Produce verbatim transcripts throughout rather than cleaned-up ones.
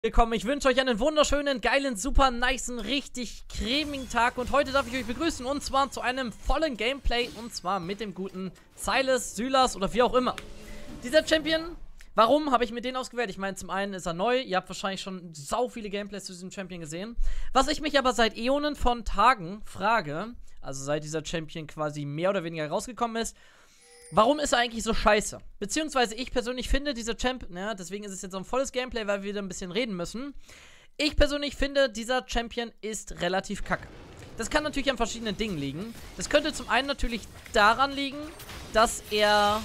Willkommen, ich wünsche euch einen wunderschönen, geilen, super nicen, richtig cremigen Tag und heute darf ich euch begrüßen und zwar zu einem vollen Gameplay und zwar mit dem guten Silas, Sylas oder wie auch immer. Dieser Champion, warum habe ich mir den ausgewählt? Ich meine, zum einen ist er neu, ihr habt wahrscheinlich schon sau viele Gameplays zu diesem Champion gesehen. Was ich mich aber seit Äonen von Tagen frage, also seit dieser Champion quasi mehr oder weniger rausgekommen ist, warum ist er eigentlich so scheiße? Beziehungsweise ich persönlich finde, dieser Champ, ja, deswegen ist es jetzt so ein volles Gameplay, weil wir wieder ein bisschen reden müssen. Ich persönlich finde, dieser Champion ist relativ kacke. Das kann natürlich an verschiedenen Dingen liegen. Das könnte zum einen natürlich daran liegen, dass er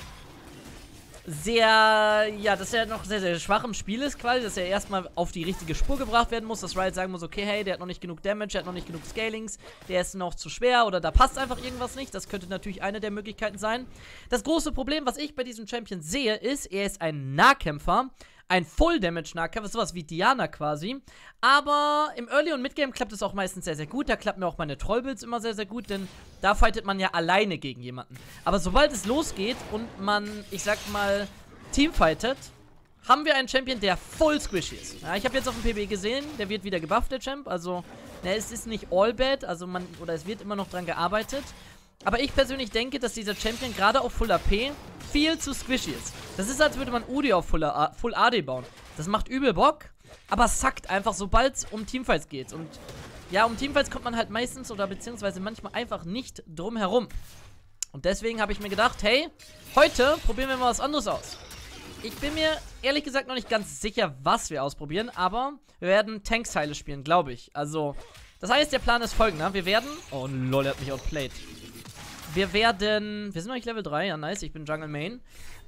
sehr, ja, dass er noch sehr, sehr schwach im Spiel ist quasi, dass er erstmal auf die richtige Spur gebracht werden muss, dass Riot sagen muss, okay, hey, der hat noch nicht genug Damage, der hat noch nicht genug Scalings, der ist noch zu schwer oder da passt einfach irgendwas nicht. Das könnte natürlich eine der Möglichkeiten sein. Das große Problem, was ich bei diesem Champion sehe, ist, er ist ein Nahkämpfer, ein Full-Damage-Nahkämpfer, sowas wie Diana quasi. Aber im Early- und Midgame klappt es auch meistens sehr, sehr gut. Da klappt mir auch meine Trollbuilds immer sehr, sehr gut, denn da fightet man ja alleine gegen jemanden. Aber sobald es losgeht und man, ich sag mal, teamfightet, haben wir einen Champion, der voll squishy ist. Ja, ich habe jetzt auf dem P B gesehen, der wird wieder gebufft, der Champ. Also, ne, es ist nicht all bad, also man, oder es wird immer noch dran gearbeitet. Aber ich persönlich denke, dass dieser Champion gerade auf Full A P viel zu squishy ist. Das ist, als würde man Udi auf Full, A Full A D bauen. Das macht übel Bock, aber sackt einfach, sobald es um Teamfights geht. Und ja, um Teamfights kommt man halt meistens oder beziehungsweise manchmal einfach nicht drum herum. Und deswegen habe ich mir gedacht, hey, heute probieren wir mal was anderes aus. Ich bin mir ehrlich gesagt noch nicht ganz sicher, was wir ausprobieren, aber wir werden Tank-Style spielen, glaube ich. Also, das heißt, der Plan ist folgender. Wir werden... Oh lol, er hat mich outplayed. Wir werden... Wir sind eigentlich Level drei, ja nice, ich bin Jungle Main.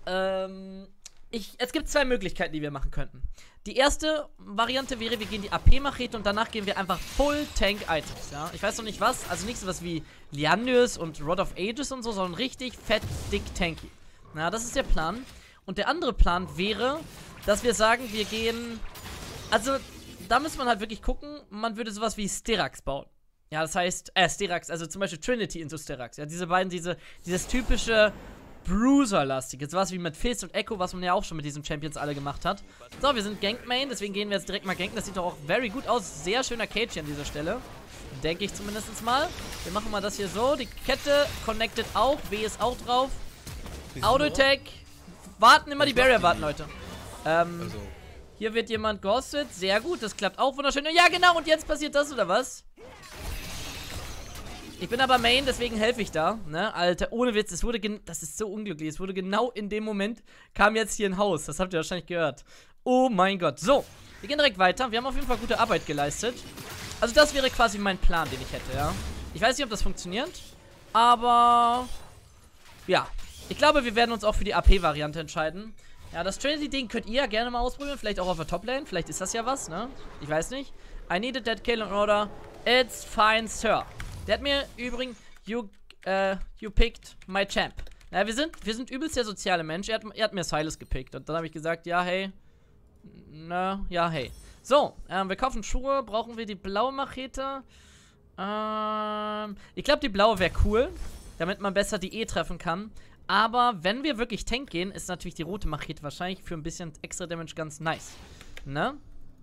Ähm, ich, es gibt zwei Möglichkeiten, die wir machen könnten. Die erste Variante wäre, wir gehen die A P-Machete und danach gehen wir einfach Full Tank Items, ja. Ich weiß noch nicht was, also nicht so was wie Lianius und Rod of Ages und so, sondern richtig fett, dick, tanky. Na, das ist der Plan. Und der andere Plan wäre, dass wir sagen, wir gehen... Also, da müsste man halt wirklich gucken, man würde sowas wie Styrax bauen. Ja, das heißt, äh, Styrax, also zum Beispiel Trinity into Styrax. Ja, diese beiden, diese, dieses typische Bruiser-lastige. Sowas wie mit Fizz und Echo, was man ja auch schon mit diesen Champions alle gemacht hat. So, wir sind Gank-Main, deswegen gehen wir jetzt direkt mal ganken. Das sieht doch auch very gut aus. Sehr schöner Cage hier an dieser Stelle. Denke ich zumindest mal. Wir machen mal das hier so. Die Kette connected auch. W ist auch drauf. Auto-Attack. Warten, immer die Barrier warten, Leute. Ähm, also. Hier wird jemand gehostet. Sehr gut, das klappt auch wunderschön. Ja, genau, und jetzt passiert das, oder was? Ich bin aber Main, deswegen helfe ich da, ne, Alter, ohne Witz, es wurde, gen das ist so unglücklich, es wurde genau in dem Moment, kam jetzt hier ein Haus, das habt ihr wahrscheinlich gehört. Oh mein Gott, so, wir gehen direkt weiter, wir haben auf jeden Fall gute Arbeit geleistet. Also das wäre quasi mein Plan, den ich hätte, ja. Ich weiß nicht, ob das funktioniert, aber, ja, ich glaube, wir werden uns auch für die A P-Variante entscheiden. Ja, das Trinity-Ding könnt ihr ja gerne mal ausprobieren, vielleicht auch auf der Top-Lane, vielleicht ist das ja was, ne, ich weiß nicht. I need a dead kill in order, it's fine, sir. Der hat mir übrigens, you, uh, you picked my champ. Na, wir sind, wir sind übelst der soziale Mensch. Er hat, er hat mir Silas gepickt. Und dann habe ich gesagt, ja, hey. Na, ja, hey. So, ähm, wir kaufen Schuhe. Brauchen wir die blaue Machete? Ähm, ich glaube, die blaue wäre cool. Damit man besser die E treffen kann. Aber wenn wir wirklich Tank gehen, ist natürlich die rote Machete wahrscheinlich für ein bisschen extra Damage ganz nice. Ne?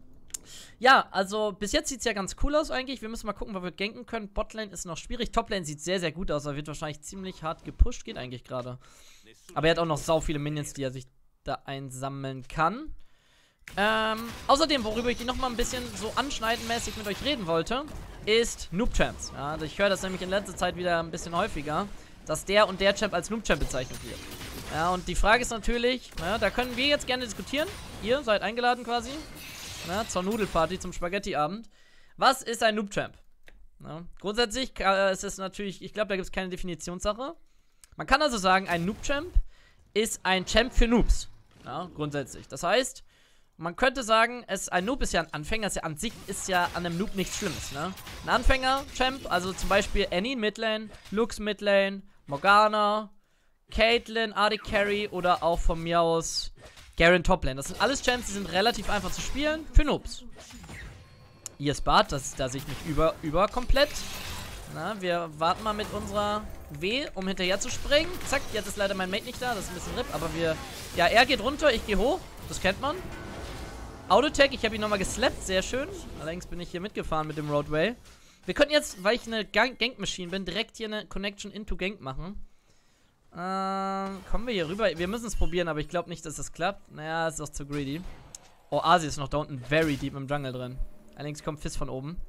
Ja, also bis jetzt sieht es ja ganz cool aus eigentlich. Wir müssen mal gucken, wo wir ganken können. Botlane ist noch schwierig. Toplane sieht sehr, sehr gut aus. Er wird wahrscheinlich ziemlich hart gepusht. Geht eigentlich gerade. Aber er hat auch noch sau viele Minions, die er sich da einsammeln kann. Ähm, außerdem, worüber ich nochmal ein bisschen so anschneidenmäßig mit euch reden wollte, ist Noob-Champs. Ja, also ich höre das nämlich in letzter Zeit wieder ein bisschen häufiger, dass der und der Champ als Noob-Champ bezeichnet wird. Ja, und die Frage ist natürlich, ja, da können wir jetzt gerne diskutieren. Ihr seid eingeladen quasi. Na, zur Nudelparty, zum Spaghetti-Abend. Was ist ein Noob-Champ? Ja, grundsätzlich äh, ist es natürlich, ich glaube, da gibt es keine Definitionssache. Man kann also sagen, ein Noob-Champ ist ein Champ für Noobs. Ja, grundsätzlich. Das heißt, man könnte sagen, es, ein Noob ist ja ein Anfänger, ist ja an sich ist ja an einem Noob nichts Schlimmes, ne? Ein Anfänger-Champ, also zum Beispiel Annie in Midlane, Lux Midlane, Morgana, Caitlyn, A D Carry oder auch von mir aus Garen Toplane. Das sind alles Champs, die sind relativ einfach zu spielen für Noobs. Hier ist Bart, das, da sehe ich mich über, über komplett. Na, wir warten mal mit unserer W, um hinterher zu springen. Zack, jetzt ist leider mein Mate nicht da, das ist ein bisschen R I P, aber wir... Ja, er geht runter, ich gehe hoch, das kennt man. Autotech, ich habe ihn nochmal geslappt, sehr schön. Allerdings bin ich hier mitgefahren mit dem Roadway. Wir könnten jetzt, weil ich eine Gank-Machine bin, direkt hier eine Connection into Gank machen. Ähm, kommen wir hier rüber? Wir müssen es probieren, aber ich glaube nicht, dass das klappt. Naja, ist doch zu greedy. Oh, Asi ist noch da unten very deep im Jungle drin. Allerdings kommt Fizz von oben.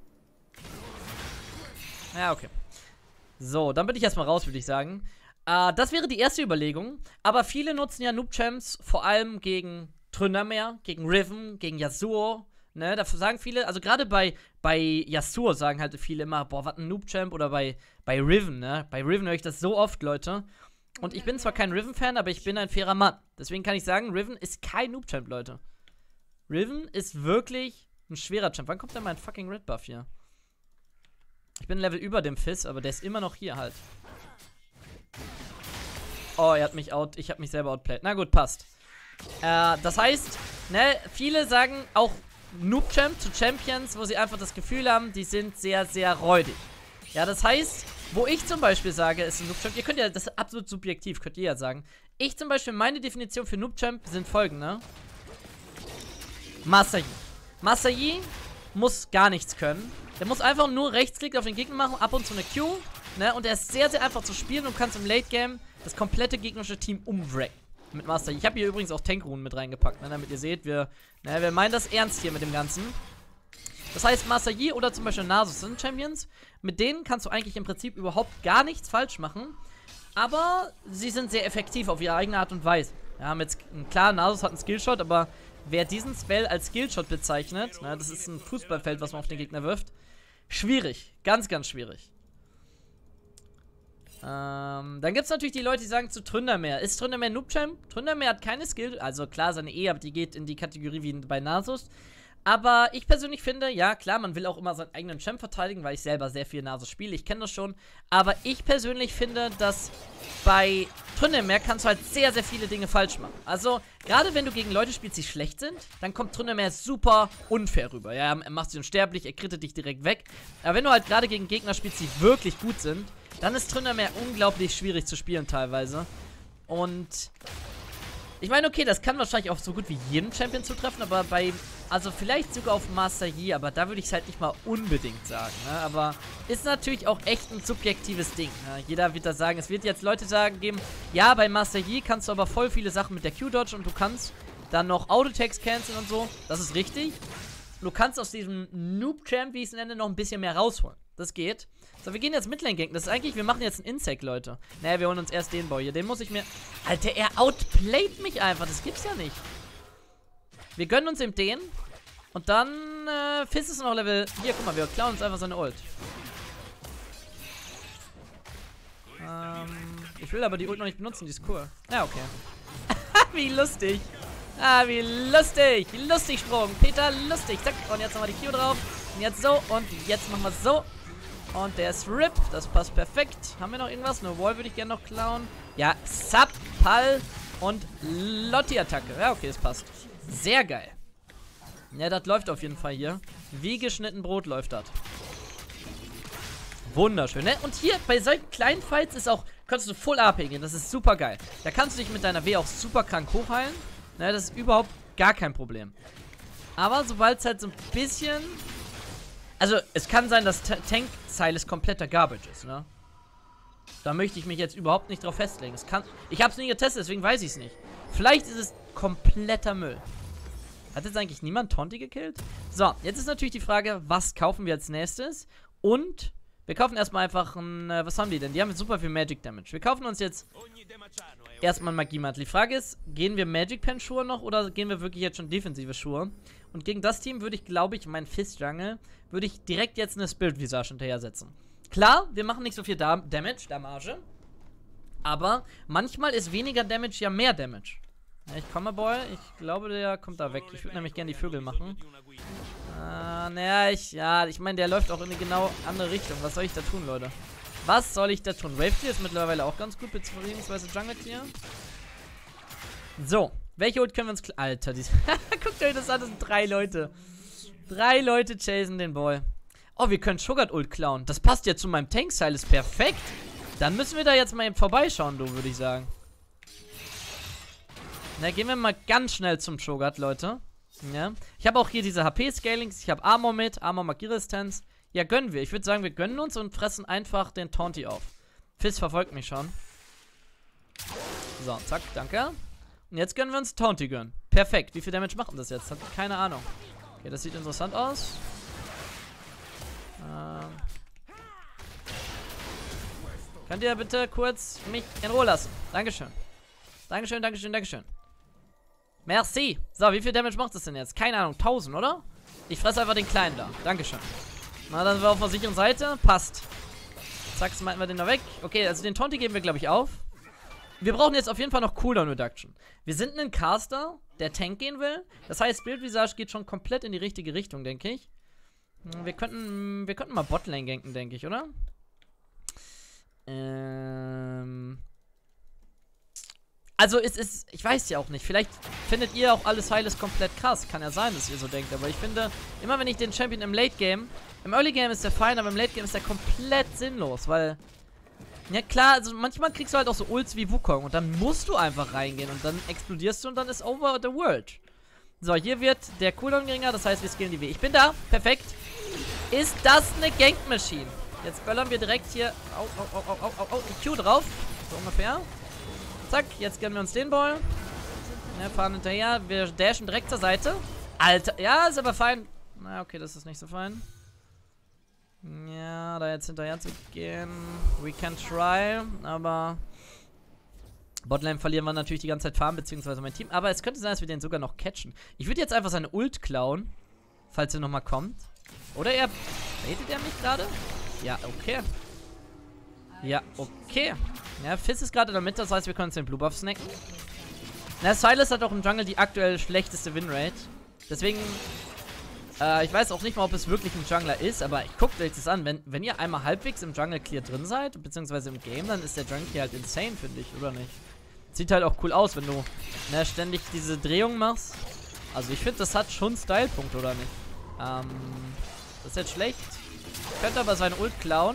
Ja, okay. So, dann bin ich erstmal raus, würde ich sagen. Äh, das wäre die erste Überlegung. Aber viele nutzen ja Noob-Champs vor allem gegen Tryndamere, gegen Riven, gegen Yasuo. Ne, dafür sagen viele, also gerade bei, bei Yasuo sagen halt viele immer, boah, was ein Noob-Champ, oder bei, bei Riven, ne? Bei Riven höre ich das so oft, Leute. Und ich bin zwar kein Riven-Fan, aber ich bin ein fairer Mann. Deswegen kann ich sagen, Riven ist kein Noob-Champ, Leute. Riven ist wirklich ein schwerer Champ. Wann kommt denn mein fucking Red Buff hier? Ich bin Level über dem Fizz, aber der ist immer noch hier halt. Oh, er hat mich out, ich habe mich selber outplayed. Na gut, passt. Äh, das heißt, ne, viele sagen auch Noob-Champ zu Champions, wo sie einfach das Gefühl haben, die sind sehr, sehr räudig. Ja, das heißt, wo ich zum Beispiel sage, ist ein Noob-Champ, ihr könnt ja, das ist absolut subjektiv, könnt ihr ja sagen. Ich zum Beispiel, meine Definition für Noob-Champ sind folgende. Master Yi. Master Yi muss gar nichts können. Der muss einfach nur Rechtsklick auf den Gegner machen, ab und zu eine Q, ne, und er ist sehr, sehr einfach zu spielen und kannst im Late-Game das komplette gegnerische Team umwrecken. Mit Master Yi. Ich habe hier übrigens auch Tankrunen mit reingepackt, ne, damit ihr seht, wir, ne, wir meinen das ernst hier mit dem Ganzen. Das heißt, Master Yi oder zum Beispiel Nasus sind Champions. Mit denen kannst du eigentlich im Prinzip überhaupt gar nichts falsch machen. Aber sie sind sehr effektiv auf ihre eigene Art und Weise. Wir haben jetzt, klar, Nasus hat einen Skillshot, aber wer diesen Spell als Skillshot bezeichnet, ne, das ist ein Fußballfeld, was man auf den Gegner wirft. Schwierig. Ganz, ganz schwierig. Ähm, dann gibt es natürlich die Leute, die sagen zu Tryndamere. Ist Tryndamere Noob-Champ? Tryndamere hat keine Skill, also klar, seine E, aber die geht in die Kategorie wie bei Nasus. Aber ich persönlich finde, ja klar, man will auch immer seinen eigenen Champ verteidigen, weil ich selber sehr viel Nasus spiele, ich kenne das schon. Aber ich persönlich finde, dass bei Tryndamere kannst du halt sehr, sehr viele Dinge falsch machen. Also, gerade wenn du gegen Leute spielst, die schlecht sind, dann kommt Tryndamere super unfair rüber. Ja, er macht sie unsterblich, er krittet dich direkt weg. Aber wenn du halt gerade gegen Gegner spielst, die wirklich gut sind, dann ist Tryndamere unglaublich schwierig zu spielen teilweise. Und ich meine, okay, das kann wahrscheinlich auch so gut wie jedem Champion zutreffen, aber bei, also vielleicht sogar auf Master Yi, aber da würde ich es halt nicht mal unbedingt sagen, ne? Aber ist natürlich auch echt ein subjektives Ding, ne? Jeder wird das sagen, es wird jetzt Leute sagen geben, ja, bei Master Yi kannst du aber voll viele Sachen mit der Q-Dodge und du kannst dann noch Autotext canceln und so, das ist richtig. Du kannst aus diesem Noob-Champ, wie ich es nenne, noch ein bisschen mehr rausholen. Das geht. So, wir gehen jetzt Midlane-Ganken. Das ist eigentlich, wir machen jetzt einen Insect, Leute. Naja, wir holen uns erst den Boy hier. Den muss ich mir... Alter, er outplayt mich einfach. Das gibt's ja nicht. Wir gönnen uns eben den. Und dann, äh, Fizz ist noch Level... Hier, guck mal, wir klauen uns einfach seine Ult. Ähm, ich will aber die Ult noch nicht benutzen, die ist cool. Ja, okay. Wie lustig. Ah, wie lustig. Lustig Sprung. Peter, lustig. Zack. Und jetzt nochmal die Q drauf. Und jetzt so. Und jetzt machen wir so. Und der ist R I P. Das passt perfekt. Haben wir noch irgendwas? Eine Wall würde ich gerne noch klauen. Ja, Sub, Pal und Lotti-Attacke. Ja, okay, das passt. Sehr geil. Ja, das läuft auf jeden Fall hier. Wie geschnitten Brot läuft das. Wunderschön, ne? Und hier bei solchen kleinen Fights ist auch, kannst du Full A P gehen. Das ist super geil. Da kannst du dich mit deiner W auch super krank hochheilen. Ne, das ist überhaupt gar kein Problem. Aber sobald es halt so ein bisschen... Also, es kann sein, dass Tank-Silas kompletter Garbage ist, ne? Da möchte ich mich jetzt überhaupt nicht drauf festlegen. Es kann, ich habe es nie getestet, deswegen weiß ich es nicht. Vielleicht ist es kompletter Müll. Hat jetzt eigentlich niemand Tonti gekillt? So, jetzt ist natürlich die Frage, was kaufen wir als nächstes? Und wir kaufen erstmal einfach ein, äh, was haben die denn? Die haben super viel Magic Damage. Wir kaufen uns jetzt erstmal Magie-Mantel. Die Frage ist, gehen wir Magic Pen Schuhe noch oder gehen wir wirklich jetzt schon defensive Schuhe? Und gegen das Team würde ich, glaube ich, mein Fizz Jungle, würde ich direkt jetzt eine Spirit Visage hinterher setzen. Klar, wir machen nicht so viel da Damage, Damage. Aber manchmal ist weniger Damage ja mehr Damage. Ja, ich komme, Boy. Ich glaube, der kommt da weg. Ich würde nämlich gerne die Vögel machen. Äh, naja, ich, ja, ich meine, der läuft auch in eine genau andere Richtung. Was soll ich da tun, Leute? Was soll ich da tun? Wave Clear ist mittlerweile auch ganz gut, beziehungsweise Jungle Clear. So, welche Ult können wir uns... Alter, die... Guckt euch das an, das sind drei Leute. Drei Leute chasen den Boy. Oh, wir können Shogat Ult klauen. Das passt ja zu meinem Tank-Style, ist perfekt. Dann müssen wir da jetzt mal eben vorbeischauen, du, würde ich sagen. Na, gehen wir mal ganz schnell zum Shogat, Leute. Ja. Ich habe auch hier diese H P-Scalings. Ich habe Armor mit, Armor Magieresistenz. Ja, gönnen wir. Ich würde sagen, wir gönnen uns und fressen einfach den Taunty auf. Fizz verfolgt mich schon. So, zack, danke. Und jetzt gönnen wir uns Taunty gönnen. Perfekt. Wie viel Damage macht denn das jetzt? Hab keine Ahnung. Okay, das sieht interessant aus. Ähm. Könnt ihr bitte kurz mich in Ruhe lassen? Dankeschön. Dankeschön, Dankeschön, Dankeschön. Merci. So, wie viel Damage macht das denn jetzt? Keine Ahnung, tausend, oder? Ich fresse einfach den Kleinen da. Dankeschön. Na, dann sind wir auf der sicheren Seite. Passt. Zack, smiten wir den da weg. Okay, also den Taunty geben wir, glaube ich, auf. Wir brauchen jetzt auf jeden Fall noch Cooldown Reduction. Wir sind ein Caster, der Tank gehen will. Das heißt, Spirit Visage geht schon komplett in die richtige Richtung, denke ich. Wir könnten, wir könnten mal Botlane ganken, denke ich, oder? Ähm... Also es ist, ich weiß ja auch nicht, vielleicht findet ihr auch alles Heiles komplett krass. Kann ja sein, dass ihr so denkt, aber ich finde, immer wenn ich den Champion im Late Game, im Early Game ist der fein, aber im Late Game ist der komplett sinnlos, weil, ja klar, also manchmal kriegst du halt auch so Ults wie Wukong und dann musst du einfach reingehen und dann explodierst du und dann ist over the world. So, hier wird der Cooldown geringer, das heißt, wir skillen die W. Ich bin da, perfekt. Ist das eine Gank-Machine? Jetzt böllern wir direkt hier, au, au, au, au, au, au, die Q drauf, so ungefähr. Zack, jetzt gönnen wir uns den Ball. Ja, fahren hinterher. Wir dashen direkt zur Seite. Alter, ja, ist aber fein. Na, okay, das ist nicht so fein. Ja, da jetzt hinterher zu gehen. We can try, aber Botlane verlieren wir natürlich die ganze Zeit Farm, beziehungsweise mein Team. Aber es könnte sein, dass wir den sogar noch catchen. Ich würde jetzt einfach seine Ult klauen, falls er nochmal kommt. Oder er... Baitet er mich gerade? Ja, okay. Ja, okay. Ja, Fizz ist gerade in der Mitte, das heißt, wir können uns den Blue Buff snacken. Na, Sylas hat auch im Jungle die aktuell schlechteste Winrate. Deswegen, äh, ich weiß auch nicht mal, ob es wirklich ein Jungler ist, aber ich guckt euch das an. Wenn, wenn ihr einmal halbwegs im Jungle Clear drin seid, beziehungsweise im Game, dann ist der Jungle Clear halt insane, finde ich, oder nicht? Sieht halt auch cool aus, wenn du, ne, ständig diese Drehung machst. Also ich finde, das hat schon Style-Punkt, oder nicht? Ähm, das ist jetzt schlecht. Könnte aber seine Ult klauen.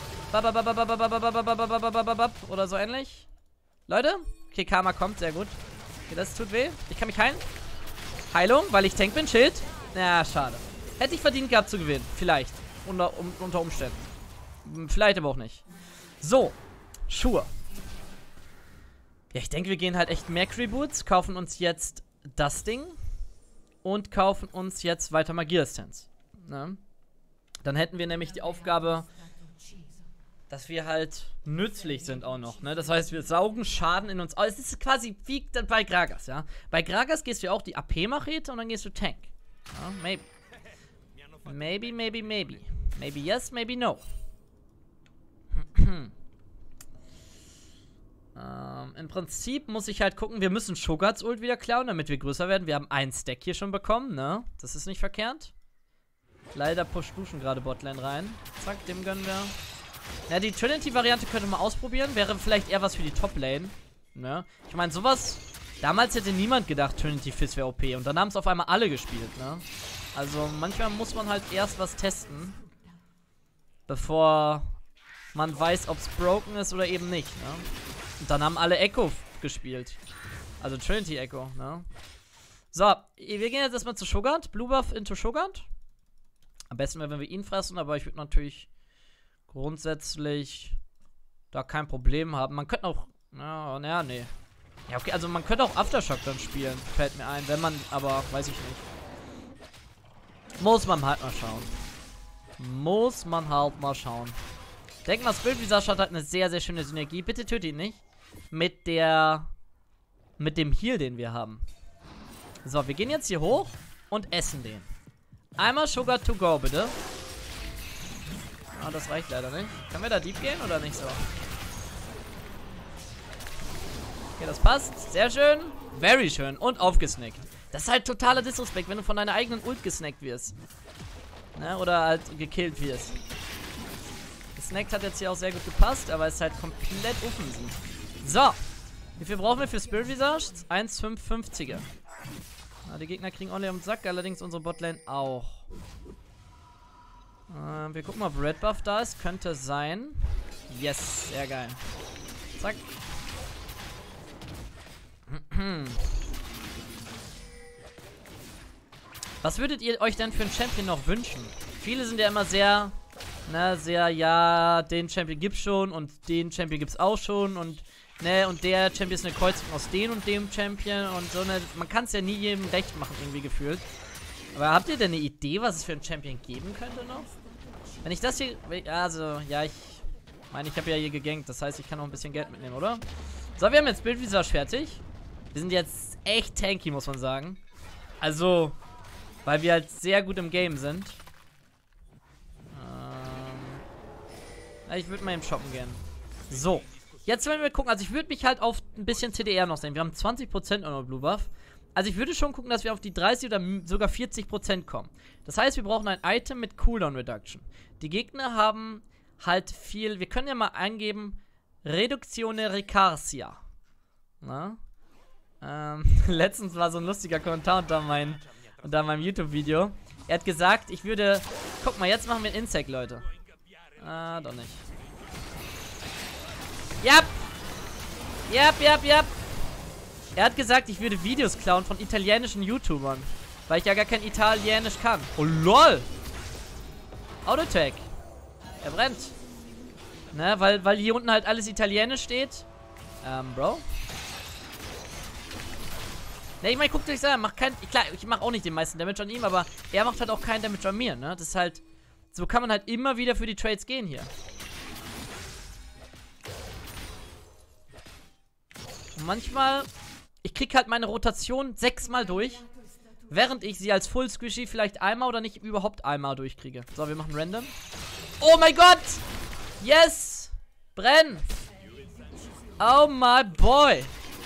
Oder so ähnlich. Leute? Okay, Karma kommt, sehr gut. Okay, das tut weh. Ich kann mich heilen. Heilung, weil ich Tank bin, Schild. Ja, schade. Hätte ich verdient gehabt zu gewinnen. Vielleicht. Unter, um, unter Umständen. Vielleicht aber auch nicht. So. Schuhe. Ja, ich denke, wir gehen halt echt Mercury Boots. Kaufen uns jetzt das Ding. Und kaufen uns jetzt weiter Magieresistenz. Ne? Dann hätten wir nämlich die Aufgabe, dass wir halt nützlich sind auch noch, ne? Das heißt, wir saugen Schaden in uns aus. Es ist quasi wie bei Gragas, ja? Bei Gragas gehst du auch die A P-Machete und dann gehst du Tank. Ja, maybe. Maybe, maybe, maybe. Maybe yes, maybe no. ähm, Im Prinzip muss ich halt gucken, wir müssen Shogats Ult wieder klauen, damit wir größer werden. Wir haben einen Stack hier schon bekommen, ne? Das ist nicht verkehrt. Leider pusht Lucian gerade Botlane rein. Zack, dem gönnen wir. Ja, die Trinity-Variante könnte man ausprobieren. Wäre vielleicht eher was für die Top-Lane. Ne? Ich meine, sowas... Damals hätte niemand gedacht, Trinity-Fizz wäre O P. Und dann haben es auf einmal alle gespielt, ne? Also, manchmal muss man halt erst was testen. Bevor man weiß, ob es broken ist oder eben nicht, ne? Und dann haben alle Echo gespielt. Also Trinity-Echo, ne? So, wir gehen jetzt erstmal zu Shogart. Blue Buff into Shogart. Am besten wäre, wenn wir ihn fressen, aber ich würde natürlich... grundsätzlich da kein Problem haben. Man könnte auch, na, na, nee. Ja, okay, also man könnte auch Aftershock dann spielen, fällt mir ein, wenn man, aber weiß ich nicht. Muss man halt mal schauen. Muss man halt mal schauen. Denk mal, Spirit Visage hat halt eine sehr, sehr schöne Synergie. Bitte töte ihn nicht. Mit der, mit dem Heal, den wir haben. So, wir gehen jetzt hier hoch und essen den. Einmal Sugar to go, bitte. Ah, das reicht leider nicht. Können wir da deep gehen oder nicht so? Okay, das passt. Sehr schön. Very schön. Und aufgesnackt. Das ist halt totaler Disrespect, wenn du von deiner eigenen Ult gesnackt wirst. Ne? Oder halt gekillt wirst. Gesnackt hat jetzt hier auch sehr gut gepasst, aber es ist halt komplett offensiv. So. Wie viel brauchen wir für Spirit Visage? eins Komma fünfundfünfziger. Na, die Gegner kriegen ordentlich am Sack, allerdings unsere Botlane auch. Äh, wir gucken mal, ob Red Buff da ist. Könnte sein. Yes, sehr geil. Zack. Was würdet ihr euch denn für einen Champion noch wünschen? Viele sind ja immer sehr, ne, sehr, ja, den Champion gibt's schon und den Champion gibt's auch schon und, ne, und der Champion ist eine Kreuzung aus dem und dem Champion und so, ne, man kann es ja nie jedem recht machen, irgendwie gefühlt. Aber habt ihr denn eine Idee, was es für einen Champion geben könnte noch? Wenn ich das hier, also, ja, ich meine, ich habe ja hier gegankt, das heißt, ich kann noch ein bisschen Geld mitnehmen, oder? So, wir haben jetzt Bildvisage fertig. Wir sind jetzt echt tanky, muss man sagen. Also, weil wir halt sehr gut im Game sind. Ähm, ich würde mal eben shoppen gehen. So, jetzt wollen wir gucken, also ich würde mich halt auf ein bisschen C D R noch sehen. Wir haben zwanzig Prozent noch Blue Buff. Also ich würde schon gucken, dass wir auf die dreißig oder sogar vierzig Prozent kommen. Das heißt, wir brauchen ein Item mit Cooldown Reduction. Die Gegner haben halt viel, wir können ja mal eingeben, Reduzione Recursia. Na? Ähm, letztens war so ein lustiger Kommentar unter, mein, unter meinem YouTube-Video. Er hat gesagt, ich würde, guck mal, jetzt machen wir ein Insect, Leute. Ah, doch nicht. Jap! Jap, jap, jap! Er hat gesagt, ich würde Videos klauen von italienischen YouTubern. Weil ich ja gar kein Italienisch kann. Oh, lol! Autotech. Er brennt. Ne, weil, weil hier unten halt alles Italienisch steht. Ähm, Bro. Ne, ich meine, guckt euch an, macht kein. Klar, ich mache auch nicht den meisten Damage an ihm, aber er macht halt auch keinen Damage an mir, ne? Das ist halt. So kann man halt immer wieder für die Trades gehen hier. Und manchmal. Ich krieg halt meine Rotation sechsmal durch. Während ich sie als Full Squishy vielleicht einmal oder nicht überhaupt einmal durchkriege. So, wir machen random. Oh mein Gott! Yes! Brenn! Oh my boy!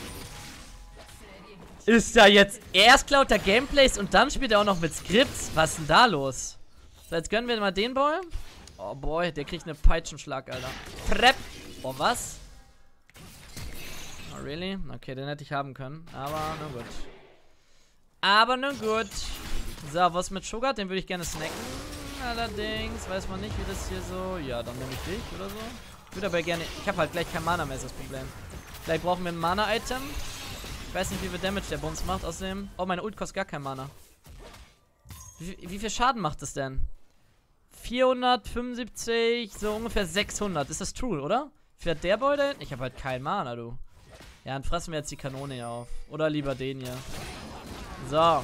Ist ja jetzt erst klaut er Gameplays und dann spielt er auch noch mit Skripts. Was ist denn da los? So, jetzt gönnen wir mal den Boy. Oh boy, der kriegt eine Peitschenschlag, Alter. Prep! Oh, was? Oh, really? Okay, den hätte ich haben können. Aber nun gut. Aber nun gut. So, was mit Sugar? Den würde ich gerne snacken. Allerdings weiß man nicht, wie das hier so... Ja, dann nehme ich dich oder so. Ich würde aber gerne... Ich habe halt gleich kein Mana mehr, ist das Problem. Vielleicht brauchen wir ein Mana-Item. Ich weiß nicht, wie viel Damage der Bums macht. Außerdem... Oh, meine Ult kostet gar kein Mana. Wie, wie viel Schaden macht es denn? vierhundertfünfundsiebzig, so ungefähr sechshundert. Ist das true, oder? Fährt der Boy denn? Ich habe halt kein Mana, du. Ja, dann fressen wir jetzt die Kanone hier auf. Oder lieber den hier. So.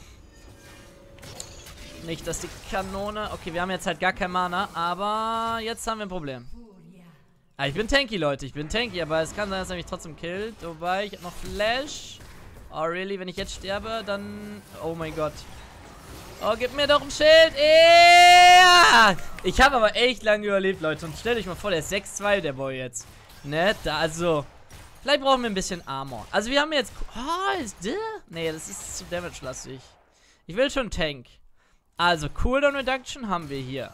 Nicht, dass die Kanone... Okay, wir haben jetzt halt gar kein Mana, aber jetzt haben wir ein Problem. Ah, ich bin tanky, Leute. Ich bin tanky, aber es kann sein, dass er mich trotzdem killt. Wobei, ich habe noch Flash. Oh, really? Wenn ich jetzt sterbe, dann... Oh mein Gott. Oh, gib mir doch ein Schild. Yeah! Ich habe aber echt lange überlebt, Leute. Und stellt euch mal vor, der ist sechs zwei, der Boy jetzt. Ne? Da, also... Vielleicht brauchen wir ein bisschen Armor. Also wir haben jetzt... Oh, ist der? Nee, das ist zu damage-lastig. Ich will schon Tank. Also, Cooldown Reduction haben wir hier.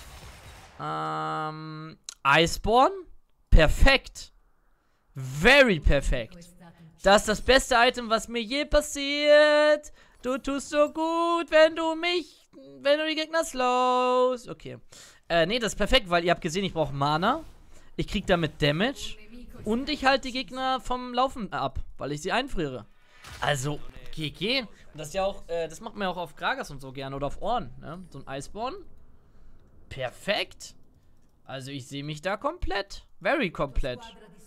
Ähm... Iceborne? Perfekt. Very perfekt. Das ist das beste Item, was mir je passiert. Du tust so gut, wenn du mich... Wenn du die Gegner slowst. Okay. Äh, nee, das ist perfekt, weil ihr habt gesehen, ich brauche Mana. Ich krieg damit Damage. Und ich halte die Gegner vom Laufen ab, weil ich sie einfriere. Also, G G. Und das ist ja auch, äh, das macht man ja auch auf Gragas und so gerne oder auf Ohren, ne? So ein Iceborne. Perfekt. Also ich sehe mich da komplett. Very komplett.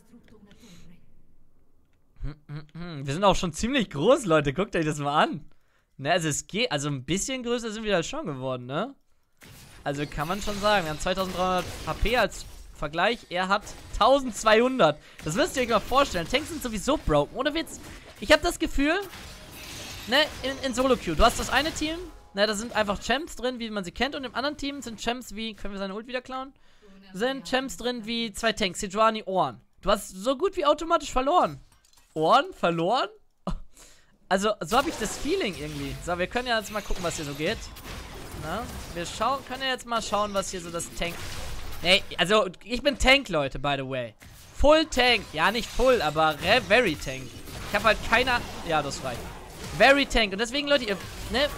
Hm, hm, hm. Wir sind auch schon ziemlich groß, Leute. Guckt euch das mal an. Ne, also es geht, also ein bisschen größer sind wir halt schon geworden, ne? Also kann man schon sagen. Wir haben zweitausenddreihundert H P als Vergleich. Er hat eintausendzweihundert. Das müsst ihr euch mal vorstellen. Tanks sind sowieso broken. Ohne Witz. Ich habe das Gefühl, ne, in, in Solo-Queue. Du hast das eine Team, ne, da sind einfach Champs drin, wie man sie kennt. Und im anderen Team sind Champs wie, können wir seine Ult wieder klauen? Sind Champs drin wie zwei Tanks, Sejuani, Ohren. Du hast so gut wie automatisch verloren. Ohren? Verloren? Also, so habe ich das Feeling irgendwie. So, wir können ja jetzt mal gucken, was hier so geht. Na, wir schauen, können ja jetzt mal schauen, was hier so das Tank... Nee, also, ich bin Tank, Leute, by the way. Full Tank. Ja, nicht full, aber very Tank. Ich habe halt keiner... Ja, das reicht. Very Tank. Und deswegen, Leute, ihr... Ne?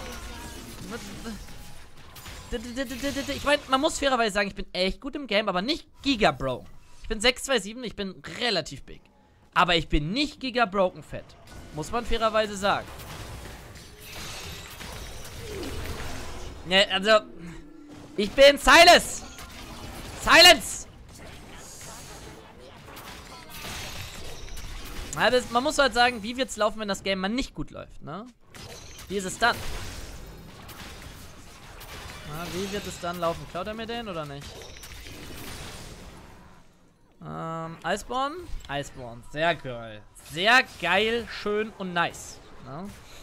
Ich meine, man muss fairerweise sagen, ich bin echt gut im Game, aber nicht Giga Bro. Ich bin sechs zwei sieben, ich bin relativ big. Aber ich bin nicht Giga Broken Fett. Muss man fairerweise sagen. Ne, also. Ich bin Silas! Silence! Ja, das, man muss halt sagen, wie wird's laufen, wenn das Game mal nicht gut läuft, ne? Wie ist es dann? Na, wie wird es dann laufen? Klaut er mir den oder nicht? Ähm, Iceborne? Iceborne, sehr geil. Sehr geil, schön und nice. Ne?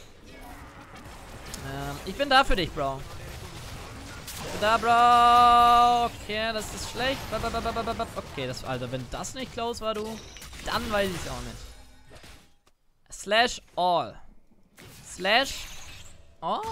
Ähm, ich bin da für dich, Bro. Ich bin da, Bro. Okay, das ist schlecht. Okay, das, Alter, wenn das nicht close war, du, dann weiß ich es auch nicht. Slash all. Slash all.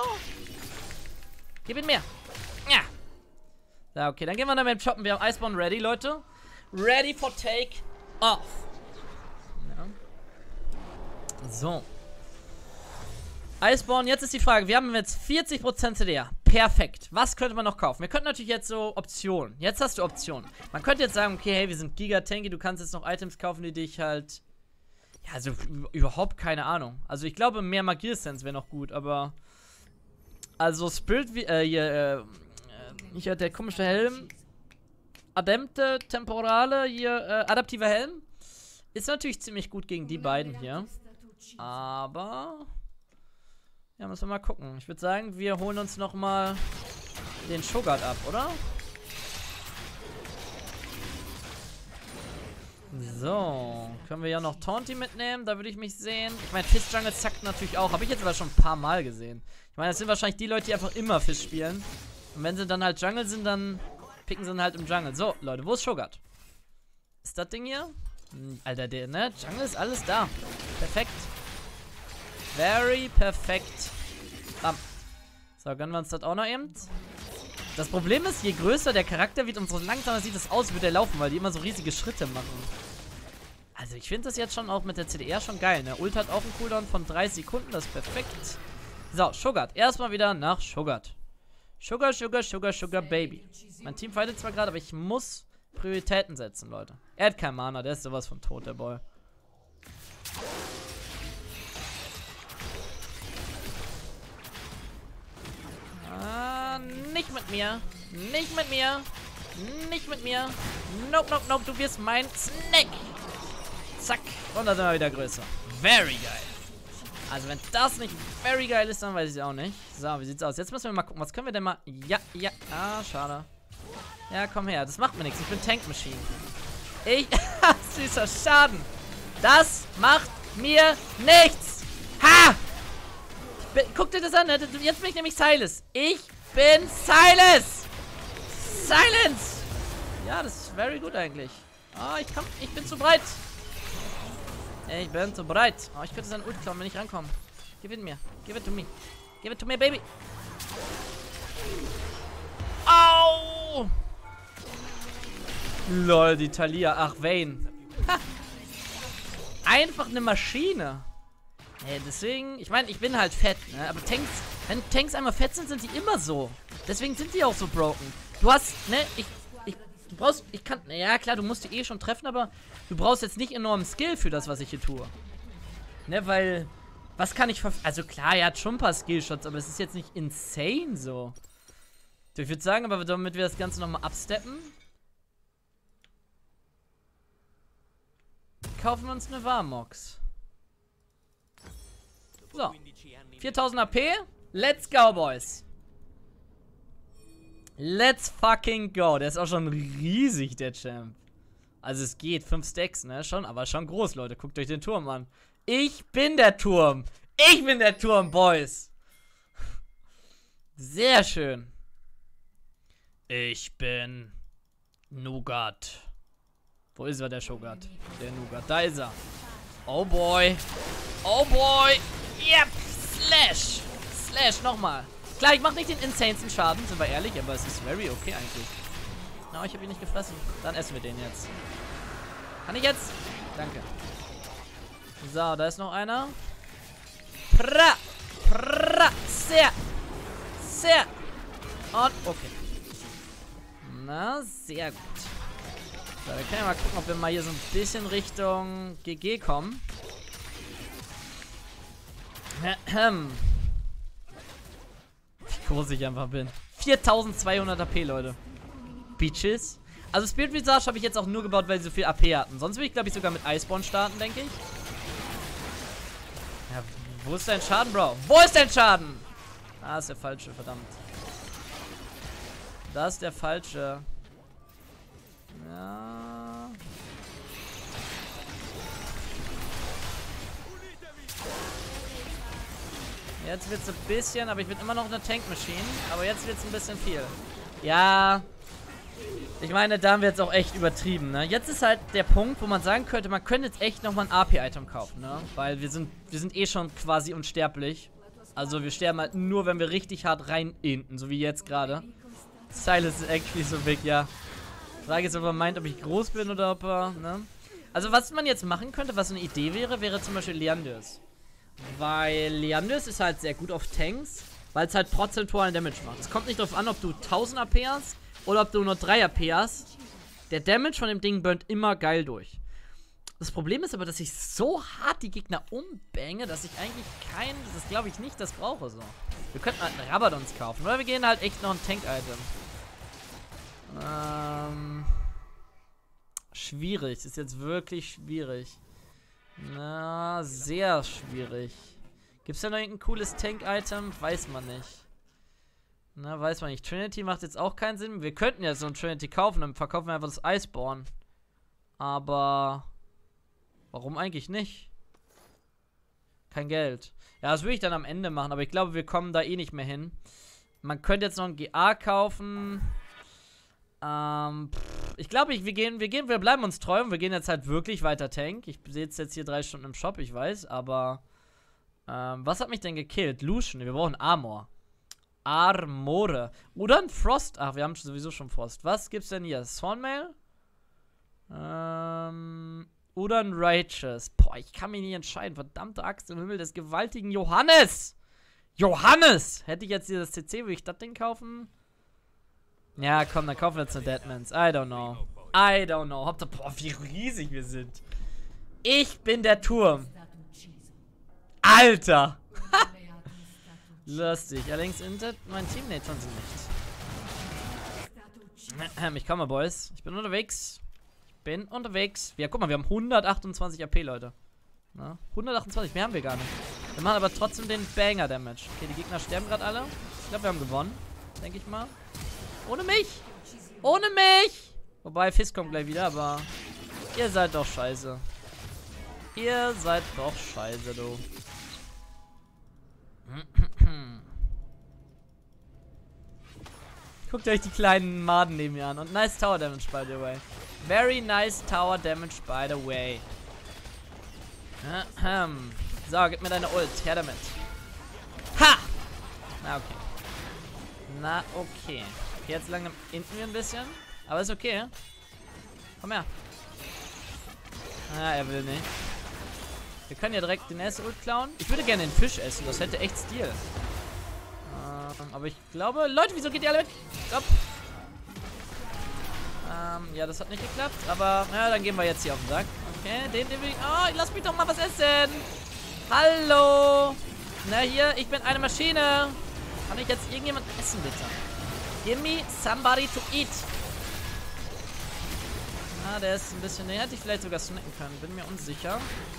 Gib ihn mir. Ja. Ja, okay, dann gehen wir damit shoppen. Wir haben Iceborne ready, Leute. Ready for take off. Ja. So. Iceborne, jetzt ist die Frage. Wir haben jetzt vierzig Prozent C D R. Perfekt. Was könnte man noch kaufen? Wir könnten natürlich jetzt so Optionen. Jetzt hast du Optionen. Man könnte jetzt sagen, okay, hey, wir sind Giga-Tanky. Du kannst jetzt noch Items kaufen, die dich halt... Ja, also überhaupt keine Ahnung. Also ich glaube, mehr Magie-Sense wäre noch gut, aber... Also Spirit, äh, hier, äh, hier der komische Helm. Adempte, Temporale, hier, äh, adaptiver Helm. Ist natürlich ziemlich gut gegen die beiden hier. Aber... Ja, müssen wir mal gucken. Ich würde sagen, wir holen uns nochmal den Shogat ab, oder? So, können wir ja noch Taunty mitnehmen, da würde ich mich sehen. Ich meine, Fizz Jungle zackt natürlich auch, habe ich jetzt aber schon ein paar Mal gesehen. Ich meine, das sind wahrscheinlich die Leute, die einfach immer Fizz spielen. Und wenn sie dann halt Jungle sind, dann picken sie dann halt im Jungle. So, Leute, wo ist Shogat? Ist das Ding hier? Hm, Alter, der, ne? Jungle ist alles da. Perfekt. Very perfekt. Bam. So, gönnen wir uns das auch noch eben. Das Problem ist, je größer der Charakter wird, umso langsamer sieht es aus, würde er laufen, weil die immer so riesige Schritte machen. Also ich finde das jetzt schon auch mit der C D R schon geil, ne? Ult hat auch einen Cooldown von drei Sekunden, das ist perfekt. So, Shogat. Erstmal wieder nach Shogat. Sugar, Sugar, Sugar, Sugar, Baby. Mein Team fightet zwar gerade, aber ich muss Prioritäten setzen, Leute. Er hat kein Mana, der ist sowas von tot, der Boy. Ah, nicht mit mir. Nicht mit mir. Nicht mit mir. Nope, nope, nope. Du wirst mein Snack. Zack. Und dann sind wir wieder größer. Very geil. Also wenn das nicht very geil ist, dann weiß ich es auch nicht. So, wie sieht's aus? Jetzt müssen wir mal gucken. Was können wir denn mal... Ja, ja. Ah, schade. Ja, komm her. Das macht mir nichts. Ich bin Tank Machine. Ich... Süßer Schaden. Das macht mir nichts. Ha! Guck dir das an, ne? Jetzt bin ich nämlich Silas. Ich bin Silas! Silence! Ja, das ist very gut eigentlich. Ah, oh, ich komm, ich bin zu breit. Ich bin zu breit. Oh, ich könnte seinen Ult klauen, wenn ich rankomme. Gib ihn mir. Give it to me. Give it to me, baby. Au! Lol, die Talia. Ach, Vayne. Ha. Einfach eine Maschine. Ja, deswegen, ich meine, ich bin halt fett, ne? Aber Tanks, wenn Tanks einmal fett sind, sind die immer so. Deswegen sind die auch so broken. Du hast, ne, ich, ich, du brauchst, ich kann, ja klar, du musst die eh schon treffen, aber du brauchst jetzt nicht enormen Skill für das, was ich hier tue. Ne, weil, was kann ich, ver also klar, er hat schon ein paar Skillshots, aber es ist jetzt nicht insane so. Ich würde sagen, aber damit wir das Ganze nochmal absteppen, kaufen wir uns eine Warmox. So, viertausend A P. Let's go, boys. Let's fucking go. Der ist auch schon riesig, der Champ. Also es geht, fünf Stacks, ne? Schon, aber schon groß, Leute. Guckt euch den Turm an. Ich bin der Turm. Ich bin der Turm, Boys. Sehr schön. Ich bin Nougat. Wo ist er, der Shogat? Der Nougat. Da ist er. Oh boy. Oh boy. Yep. Slash. Slash, nochmal. Klar, ich mache nicht den insanesten Schaden, sind wir ehrlich, aber es ist very okay eigentlich. Na, no, ich habe ihn nicht gefressen. Dann essen wir den jetzt. Kann ich jetzt? Danke. So, da ist noch einer. Pra. Pra. Sehr. Sehr. Und okay. Na, sehr gut. So, wir können ja mal gucken, ob wir mal hier so ein bisschen Richtung G G kommen. Wie groß ich einfach bin. viertausendzweihundert A P, Leute. Beaches. Also Spirit Visage habe ich jetzt auch nur gebaut, weil sie so viel A P hatten. Sonst würde ich, glaube ich, sogar mit Iceborne starten, denke ich. Ja, wo ist dein Schaden, Bro? Wo ist dein Schaden? Ah, ist der falsche, verdammt. Das ist der falsche. Ja. Jetzt wird es ein bisschen, aber ich bin immer noch eine Tank Machine. Aber jetzt wird es ein bisschen viel. Ja. Ich meine, da haben wir jetzt auch echt übertrieben, ne? Jetzt ist halt der Punkt, wo man sagen könnte, man könnte jetzt echt nochmal ein A P-Item kaufen, ne? Weil wir sind, wir sind eh schon quasi unsterblich. Also wir sterben halt nur, wenn wir richtig hart rein inten, so wie jetzt gerade. Silas ist actually so big, ja. Frage ist, ob er meint, ob ich groß bin oder ob er, ne? Also was man jetzt machen könnte, was eine Idee wäre, wäre zum Beispiel Lianders. Weil Lianders ist halt sehr gut auf Tanks, weil es halt prozentualen Damage macht. Es kommt nicht darauf an, ob du tausend A P hast oder ob du nur drei A P hast. Der Damage von dem Ding burnt immer geil durch. Das Problem ist aber, dass ich so hart die Gegner umbange, dass ich eigentlich kein, das glaube ich nicht, das brauche so. Wir könnten halt einen Rabadons kaufen, oder wir gehen halt echt noch ein Tank-Item. Ähm, schwierig, ist jetzt wirklich schwierig. Na, sehr schwierig. Gibt es da noch irgendein cooles Tank-Item? Weiß man nicht. Na, weiß man nicht. Trinity macht jetzt auch keinen Sinn. Wir könnten ja so ein Trinity kaufen, dann verkaufen wir einfach das Iceborne. Aber warum eigentlich nicht? Kein Geld. Ja, das würde ich dann am Ende machen, aber ich glaube, wir kommen da eh nicht mehr hin. Man könnte jetzt noch ein G A kaufen. Ähm, pff, ich glaube, ich, wir gehen, wir gehen, wir bleiben uns treu und wir gehen jetzt halt wirklich weiter Tank. Ich sehe jetzt, jetzt hier drei Stunden im Shop, ich weiß, aber ähm, was hat mich denn gekillt? Lucian, wir brauchen Armor. Armore. Oder ein Frost. Ach, wir haben sowieso schon Frost. Was gibt's denn hier? Thornmail? Ähm, oder ein Righteous. Boah, ich kann mich nicht entscheiden. Verdammte Axt im Himmel des gewaltigen Johannes. Johannes! Hätte ich jetzt hier das C C, würde ich das Ding kaufen? Ja, komm, dann kaufen wir jetzt eine Deadmans. I don't know. I don't know. Hauptsache, boah, wie riesig wir sind. Ich bin der Turm. Alter! Lustig. Allerdings intet mein Teammate von sie nicht. Ich komme, Boys. Ich bin unterwegs. Ich bin unterwegs. Ja, guck mal, wir haben hundertachtundzwanzig A P, Leute. Na, hundertachtundzwanzig, mehr haben wir gar nicht. Wir machen aber trotzdem den Banger-Damage. Okay, die Gegner sterben gerade alle. Ich glaube, wir haben gewonnen. Denke ich mal. Ohne mich! Ohne mich! Wobei, Fist kommt gleich wieder, aber ihr seid doch scheiße. Ihr seid doch scheiße, du. Guckt euch die kleinen Maden neben mir an. Und nice Tower Damage, by the way. Very nice Tower Damage, by the way. So, gib mir deine Ult. Her damit. Ha! Na, okay. Na, okay. Okay, jetzt langsam hinten wir ein bisschen. Aber ist okay. Komm her. Ah, er will nicht. Wir können ja direkt den ersten Ult klauen. Ich würde gerne den Fisch essen. Das hätte echt Stil. Ähm, aber ich glaube... Leute, wieso geht ihr alle weg? Stopp. Ähm, ja, das hat nicht geklappt. Aber, ja, dann gehen wir jetzt hier auf den Sack. Okay, den, den will ich... Oh, lass mich doch mal was essen. Hallo. Na, hier, ich bin eine Maschine. Kann ich jetzt irgendjemand essen, bitte? Give me somebody to eat. Ah, der ist ein bisschen... Den hätte ich vielleicht sogar snacken können. Bin mir unsicher.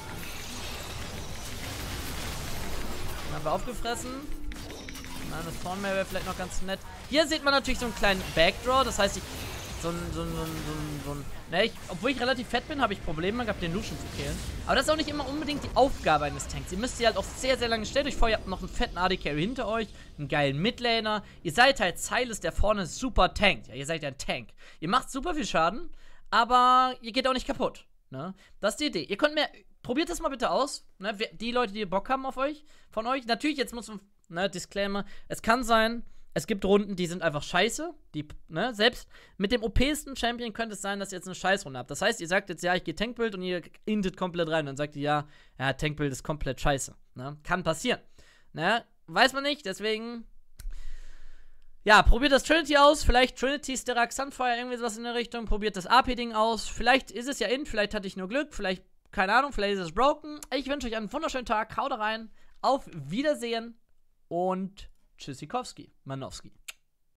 Dann haben wir aufgefressen. Na, eine Thornmail wäre vielleicht noch ganz nett. Hier sieht man natürlich so einen kleinen Backdraw. Das heißt, ich... So ein... So ein... So ein... So ein ne, ich, obwohl ich relativ fett bin, habe ich Probleme gehabt, den Lucian zu killen. Aber das ist auch nicht immer unbedingt die Aufgabe eines Tanks. Ihr müsst sie halt auch sehr, sehr lange... Stellt euch vor, ihr habt noch einen fetten A D Carry hinter euch. Einen geilen Midlaner. Ihr seid halt Silas, der vorne super tankt. Ja, ihr seid ja ein Tank. Ihr macht super viel Schaden, aber ihr geht auch nicht kaputt. Ne? Das ist die Idee. Ihr könnt mehr... Probiert das mal bitte aus. Ne? Die Leute, die Bock haben auf euch, von euch. Natürlich, jetzt muss man... Ne, Disclaimer. Es kann sein... Es gibt Runden, die sind einfach scheiße. Die, ne, selbst mit dem O P-sten Champion könnte es sein, dass ihr jetzt eine Scheißrunde habt. Das heißt, ihr sagt jetzt, ja, ich gehe Tankbuild und ihr intet komplett rein. Und dann sagt ihr, ja, ja, Tankbuild ist komplett scheiße. Ne? Kann passieren. Ne? Weiß man nicht, deswegen. Ja, probiert das Trinity aus. Vielleicht Trinity, Sterak, Sunfire, irgendwie sowas in der Richtung. Probiert das A P-Ding aus. Vielleicht ist es ja in, vielleicht hatte ich nur Glück. Vielleicht, keine Ahnung, vielleicht ist es broken. Ich wünsche euch einen wunderschönen Tag. Haut rein. Auf Wiedersehen und Tschüssikowski, Manowski.